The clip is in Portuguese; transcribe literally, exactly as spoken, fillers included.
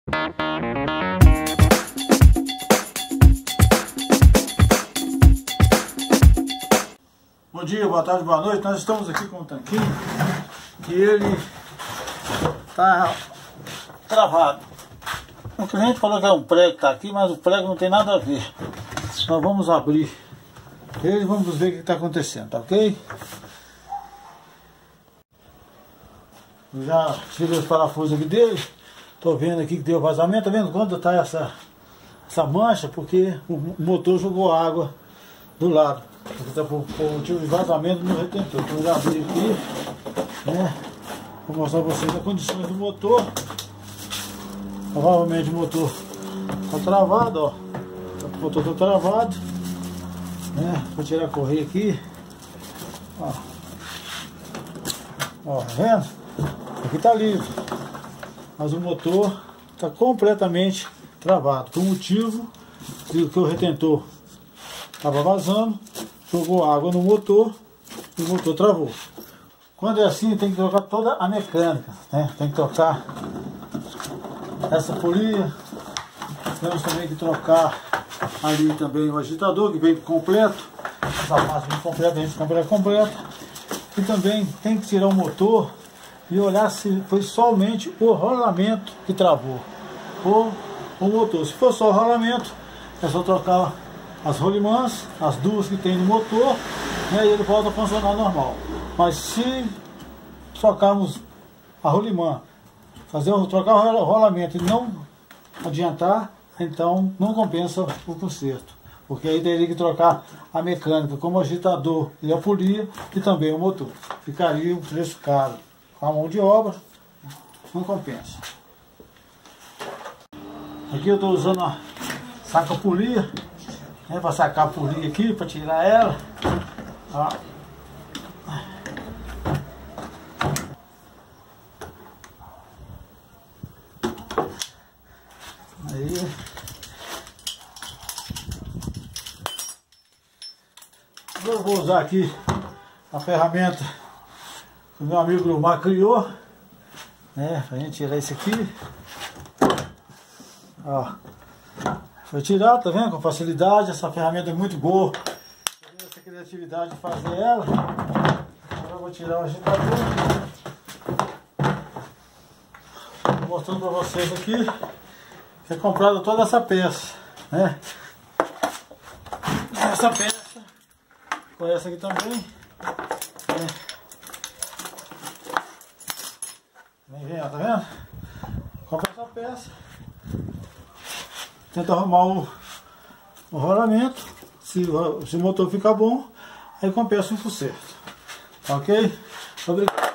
Bom dia, boa tarde, boa noite. Nós estamos aqui com o tanquinho que ele está travado. O cliente falou que é um prego que está aqui, mas o prego não tem nada a ver. Nós vamos abrir ele e vamos ver o que está acontecendo, tá ok? Eu já tirei os parafusos aqui dele. Estou vendo aqui que deu vazamento. Tá vendo quando está essa, essa mancha? Porque o motor jogou água do lado. Está por, por motivo de vazamento no retentor. Então eu já abri aqui, né? Vou mostrar para vocês as condições do motor. Provavelmente o motor está travado, ó. O motor está travado, né? Vou tirar a correia aqui, ó. Ó, tá vendo? Aqui está livre, mas o motor está completamente travado, por motivo de que o retentor estava vazando, jogou água no motor e o motor travou. Quando é assim, tem que trocar toda a mecânica, né? Tem que trocar essa polia, temos também que trocar ali também o agitador, que vem completo, essa parte vem completa, vem completo, completo, e também tem que tirar o motor e olhar se foi somente o rolamento que travou ou o motor. Se for só o rolamento, é só trocar as rolimãs, as duas que tem no motor, né, e ele volta a funcionar normal. Mas se trocarmos a rolimã, fazer trocar o rolamento e não adiantar, então não compensa o conserto, porque aí teria que trocar a mecânica como o agitador e a polia e também o motor. Ficaria um preço caro. A mão de obra não compensa. Aqui eu estou usando a saca polia, né, para sacar a polia aqui, para tirar ela. Ó. Aí. Eu vou usar aqui a ferramenta que o meu amigo Grumar criou, né, pra gente tirar isso aqui. Ó, foi tirado, tá vendo? Com facilidade. Essa ferramenta é muito boa. Essa criatividade de fazer ela. Agora eu vou tirar o agitador. Tô mostrando pra vocês aqui que é comprado toda essa peça, né? Essa peça, com essa aqui também, né? Vem, ó, tá vendo? Compra essa peça, tenta arrumar o, o rolamento, se, se o motor ficar bom, aí compensa o conserto, ok? Obrigado.